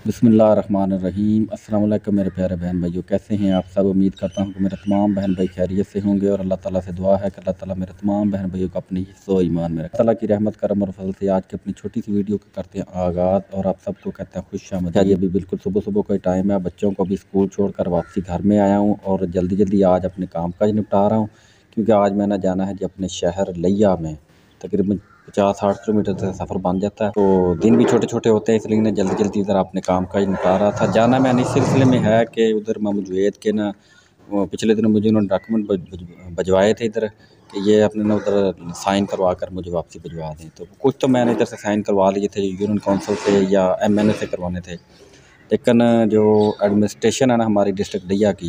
बिस्मिल्लाहिर्रहमानिर्रहीम। अस्सलाम वालेकुम मेरे प्यारे बहन भाइयों, कैसे हैं आप सब। उम्मीद करता हूँ कि मेरे तमाम बहन भाई खैरियत से होंगे और अल्लाह ताला से दुआ है कि अल्लाह ताला मेरे तमाम बहन भाइयों को अपनी हिस्सो ईमान में रखे। अल्लाह की रहमत करम और फजल से आज की अपनी छोटी सी वीडियो को करते हैं आगाज़ और आप सबको कहते हैं खुशामदीद। ये भी बिल्कुल सुबह सुबह का टाइम है, बच्चों को भी स्कूल छोड़कर वापसी घर में आया हूँ और जल्दी जल्दी आज अपने काम काज निपटा रहा हूँ क्योंकि आज मैंने जाना है जी अपने शहर लिया में। तकरीबन 50-60 किलोमीटर से सफ़र बन जाता है, तो दिन भी छोटे छोटे होते हैं, इसलिए मैं जल्दी जल्दी इधर अपने काम काज निपटा रहा था। जाना मैंने इस सिलसिले में है कि उधर मामू जुवैद के ना पिछले दिनों मुझे उन्होंने डॉक्यूमेंट भिजवाए थे इधर कि ये अपने ना उधर साइन करवा कर मुझे वापसी भिजवा दें। तो कुछ तो मैंने इधर से साइन करवा लिए थे, यूनियन काउंसिल से या MNA से करवाने थे, लेकिन जो एडमिनिस्ट्रेशन है ना हमारी डिस्ट्रिक्ट लिया की,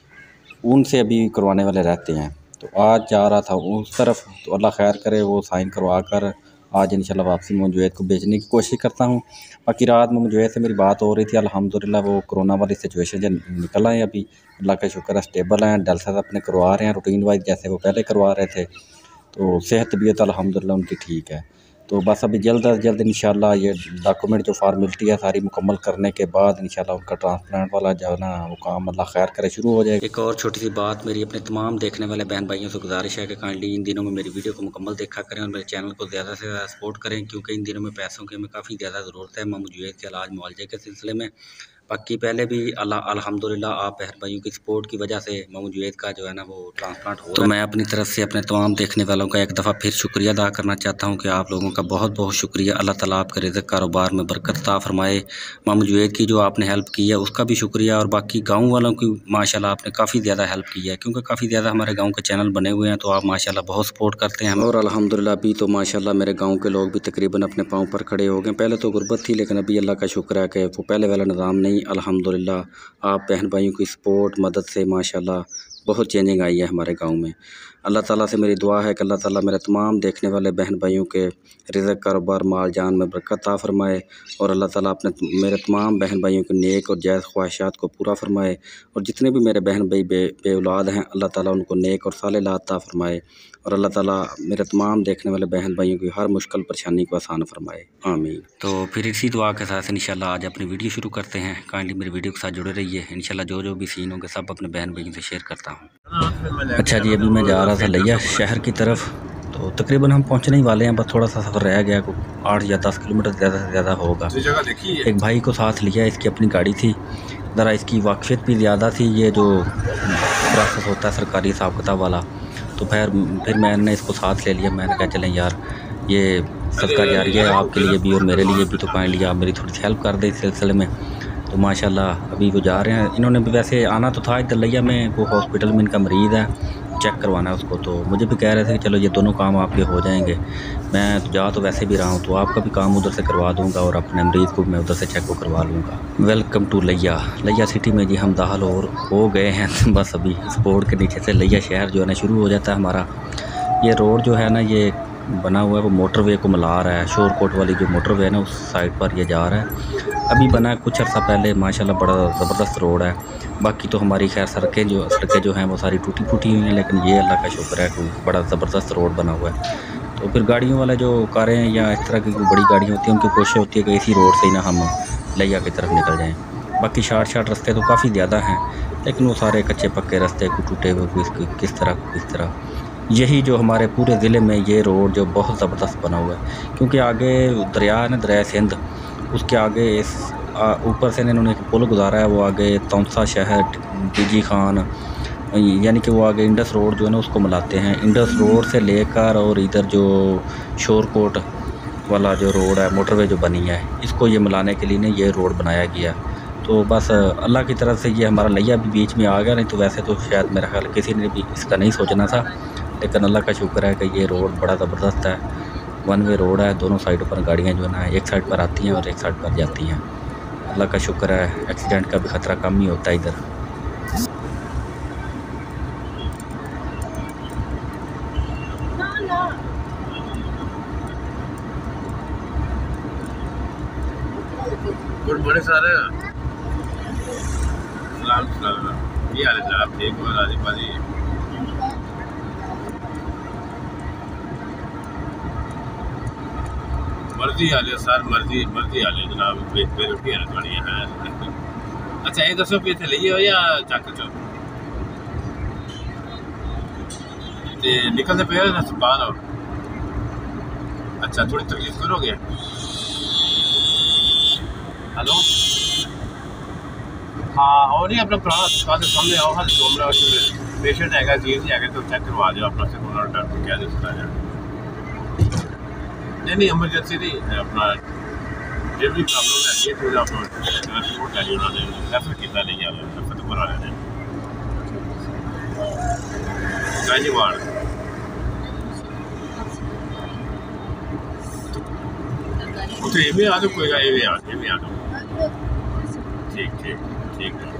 उनसे अभी करवाने वाले रहते हैं। तो आज जा रहा था उस तरफ, तो अल्लाह खैर करे वो साइन करवा कर आज इंशाल्लाह वापसी मोहम्मद जुवैद को भेजने की कोशिश करता हूँ। बाकी रात मोहम्मद जुवैद से मेरी बात हो रही थी, अल्हम्दुलिल्लाह वो कोरोना वाली सिचुएशन से निकल आए, अभी अल्लाह का शुक्र है स्टेबल हैं, डायलिसिस अपने करवा रहे हैं रूटीन वाइज जैसे वो पहले करवा रहे थे। तो सेहत तबीयत अल्हम्दुलिल्लाह उनकी ठीक है। तो बस अभी जल्द अज जल्द इंशाल्लाह ये डॉक्यूमेंट जो फॉर्मेलिटी है सारी मुकम्मल करने के बाद इंशाल्लाह उनका ट्रांसप्लांट वाला जो है ना वो काम अल्लाह खैर करे शुरू हो जाएगा। एक और छोटी सी बात, मेरी अपने तमाम देखने वाले बहन भाइयों से गुजारिश है कि काइंडली इन दिनों में मेरी वीडियो को मुकम्मल देखा करें और मेरे चैनल को ज़्यादा से ज़्यादा सपोर्ट करें, क्योंकि इन दिनों में पैसों की हमें काफ़ी ज़्यादा ज़रूरत है मोहम्मद जुवैद के इलाज मुआवजे के सिलसिले में। बाकी पहले भी अल्हम्दुलिल्लाह आप बहन भाइयों की सपोर्ट की वजह से मोहम्मद जुवैद का जो है ना वो ट्रांसप्लांट हो रहा है। तो मैं अपनी तरफ से अपने तमाम देखने वालों का एक दफ़ा फिर शुक्रिया अदा करना चाहता हूँ कि आप लोगों का बहुत बहुत शुक्रिया। अल्लाह ताला आपके रिज़्क़ कारोबार में बरकत अता फरमाए। मोहम्मद जुवैद की जो आपने हेल्प की है उसका भी शुक्रिया, और बाकी गाँव वालों की माशाल्लाह आपने काफ़ी ज़्यादा हेल्प की है, क्योंकि काफ़ी ज़्यादा हमारे गाँव के चैनल बने हुए हैं, तो आप माशाल्लाह बहुत सपोर्ट करते हैं। और अल्हम्दुलिल्लाह अभी तो माशाल्लाह मेरे गाँव के लोग भी तकरीबन अपने पाँव पर खड़े हो गए। पहले तो गुर्बत थी, लेकिन अभी अल्लाह का शुक्र है कि वो पहले वाला निज़ाम नहीं। अल्हम्दुलिल्लाह आप बहन भाइयों की सपोर्ट मदद से माशाल्लाह बहुत चेंजिंग आई है हमारे गांव में। अल्लाह ताला से मेरी दुआ है कि अल्लाह ताला मेरे तमाम देखने वाले बहन भाइयों के रिज़्क़ कारोबार माल जान में बरकत अता फरमाए, और अल्लाह ताला अपने मेरे तमाम बहन भाइयों के नेक और जायज़ ख्वाहिशात को पूरा फरमाए, और जितने भी मेरे बहन भाई बे औलाद हैं अल्लाह ताला उनको नेक और साले औलाद अता फरमाए, और अल्लाह ताला मेरे तमाम देखने वाले बहन भाइयों की हर मुश्किल परेशानी को आसान फरमाए, आमीन। तो फिर इसी दुआ के साथ इंशाल्लाह आज अपनी वीडियो शुरू करते हैं। काइंडली मेरी वीडियो के साथ जुड़े रहिए, इंशाल्लाह जो भी सीन होंगे सब अपने बहन भाइयों से शेयर करता हूँ। अच्छा जी, अभी मैं जा रहा था लिया शहर की तरफ, तो तकरीबन हम पहुंचने ही वाले हैं, बस थोड़ा सा सफ़र रह गया, 8 या 10 किलोमीटर ज़्यादा से ज़्यादा होगा। एक भाई को साथ लिया, इसकी अपनी गाड़ी थी, ज़रा इसकी वाक़फ़ियत भी ज़्यादा थी, ये जो प्रोसेस होता है सरकारी हिसाब किताब वाला, तो फिर मैंने इसको साथ ले लिया। मैंने कहा चलें यार, ये सदका जारिया है आपके लिए भी और मेरे लिए भी, तो काइंडली आप मेरी थोड़ी सी हेल्प कर दें इस सिलसिले में। तो माशाल्लाह अभी वो जा रहे हैं, इन्होंने भी वैसे आना तो था इधर लिया में, वो हॉस्पिटल में इनका मरीज़ है, चेक करवाना है उसको, तो मुझे भी कह रहे थे कि चलो ये दोनों काम आपके हो जाएंगे। मैं तो जा तो वैसे भी रहा हूँ, तो आपका भी काम उधर से करवा दूँगा और अपने मरीज़ को मैं उधर से चेक को करवा लूँगा। वेलकम टू लिया सिटी में जी हम दाखिल हो गए हैं। बस अभी इस बोर्ड के नीचे से लिया शहर जो है ना शुरू हो जाता है हमारा। ये रोड जो है ना ये बना हुआ है वो मोटरवे को मिला रहा है, शोरकोट वाली जो मोटरवे है ना उस साइड पर ये जा रहा है। अभी बना है कुछ अर्सा पहले, माशाल्लाह बड़ा ज़बरदस्त रोड है। बाकी तो हमारी खैर सड़कें जो हैं वो सारी टूटी फूटी हुई हैं, लेकिन ये अल्लाह का शुक्र है कि बड़ा ज़बरदस्त रोड बना हुआ है। तो फिर गाड़ियों वाला जो कारें या इस तरह की कोई बड़ी गाड़ियाँ होती हैं उनकी कोशिश होती है कि इसी रोड से ही ना हम लिया की तरफ निकल जाएँ। बाकी शार्ट रास्ते तो काफ़ी ज़्यादा हैं, लेकिन वो सारे कच्चे पक्के रास्ते को टूटे हुए किस तरह यही जो हमारे पूरे ज़िले में ये रोड जो बहुत ज़बरदस्त बना हुआ है, क्योंकि आगे दरिया है ना, दरिया सिंध, उसके आगे इस ऊपर से इन्होंने एक पुल गुजारा है, वो आगे तौंसा शहर टीजी खान, यानी कि वो आगे इंडस रोड जो है ना उसको मिलाते हैं। इंडस रोड से लेकर और इधर जो शोरकोट वाला जो रोड है मोटरवे जो बनी है, इसको ये मिलाने के लिए ना ये रोड बनाया गया। तो बस अल्लाह की तरफ से ये हमारा लिया भी बीच में आ गया, नहीं तो वैसे तो शायद मेरा ख्याल किसी ने भी इसका नहीं सोचना था, लेकिन अल्लाह का शुक्र है कि ये रोड बड़ा ज़बरदस्त है। वन वे रोड है, दोनों साइडों पर गाड़ियाँ जो है ना एक साइड पर आती हैं और एक साइड पर जाती हैं। अल्लाह का शुक्र है, एक्सीडेंट का भी ख़तरा कम ही होता है इधर। बड़े सारे सलाम ये हाल है, आप ठीक हो? राजी बाजी मर्जी हाले सर मर्जी मर्जी हाले जनाब बेरुखी है थोड़ी है। अच्छा ये दसो कि इतने लिए हो या चक चो निकलते पे अस्पताल हो। अच्छा थोड़ी तकलीफ करोगे। हेलो हाँ और नहीं अपना पुराना अस्पताल के सामने आओ। हाँ डोमरा पेशेंट है चीज है तो चेक करवा दो अपना से डॉक्टर क्या देता है। नहीं एमरजेंसी नहीं है अपना जो भी प्रॉब्लम है ये तो अपना रिपोर्ट लाई उन्होंने रेफर किया नहीं आ रेफर तो करा रहे गाजी वार्ड तो ये भी आ दो कोई ये भी आ दो ठीक ठीक ठीक है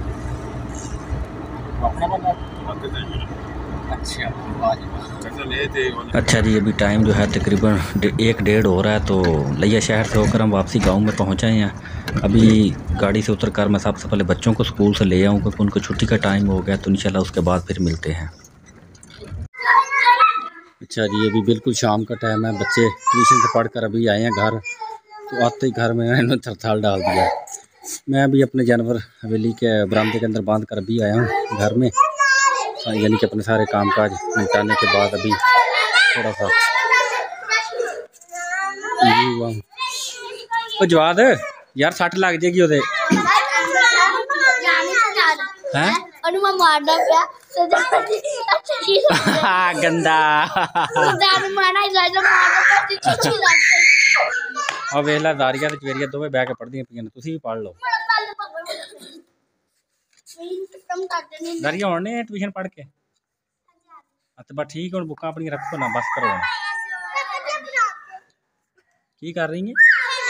अच्छा जी अभी टाइम जो है तकरीबन 1-1:30 हो रहा है। तो लिया शहर से होकर हम वापसी गांव में पहुंचे हैं। अभी गाड़ी से उतरकर मैं सबसे पहले बच्चों को स्कूल से ले आऊँ क्योंकि उनको छुट्टी का टाइम हो गया। तो इंशाल्लाह उसके बाद फिर मिलते हैं। अच्छा जी अभी बिल्कुल शाम का टाइम है। बच्चे ट्यूशन से पढ़कर अभी आए हैं घर। तो आते ही घर में इन्होंने थरथाल डाल दिया। मैं अभी अपने जानवर हवेली के बरामदे के अंदर बांध कर अभी आया हूँ घर में, यानी कि अपने सारे कामकाज निपटाने के बाद अभी थोड़ा सा हुआ हूँ। तो जवाद यार सट लग जाएगी उधर गंदा और वेला दारिया ते चवेरिया दोवें बह के पढ़दियां पियां तुसीं भी पढ़ लो। दारिया होने ट्यूशन पढ़ के तो बस ठीक है हुण बुकां अपनी रखो ना बस करो की कर रही है।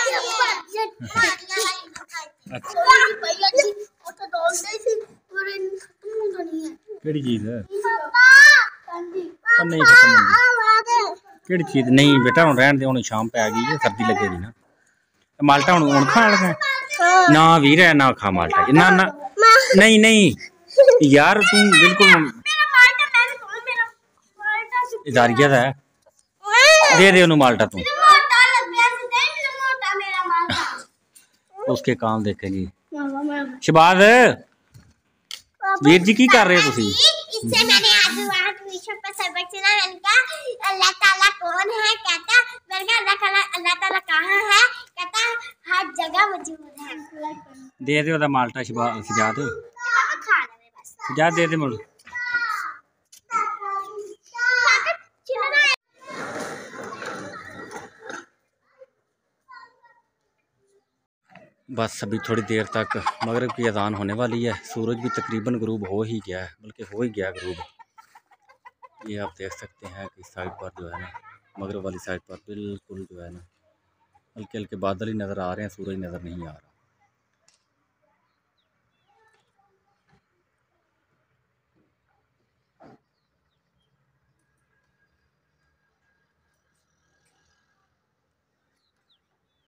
केड़ी चीज नहीं केड़ी चीज नहीं बेटा हुण रहन दे हुण शाम पे आ गई है सर्दी लगेगी ना। माल्टा हुण खाण लगा ना वीर है ना खा माल्टा ना ना नहीं नहीं यार तू बिल्कुल इदारिया है दे दे उन्हें माल्टा तू उसके काम देखेगी। शबाज वीर जी की कर रहे हो तुसी? इससे मैंने आज वहाँ ट्यूशन पर सबक सुना। मैंने कहा अल्लाह ताला कौन है? कहता मैंने कहा अल्लाह ताला कहाँ है? कहता हर जगह मौजूद है। दे दे ओदा माल्टा सजाद सजाद दे दे मुड़ बस अभी थोड़ी देर तक मगरिब की अजान होने वाली है। सूरज भी तकरीबन गरूब हो ही गया है, बल्कि हो ही गया गरूब। ये आप देख सकते हैं कि साइड पर जो है ना मगरिब वाली साइड पर बिल्कुल जो है ना हल्के हल्के बादल ही नज़र आ रहे हैं, सूरज नज़र नहीं आ रहा।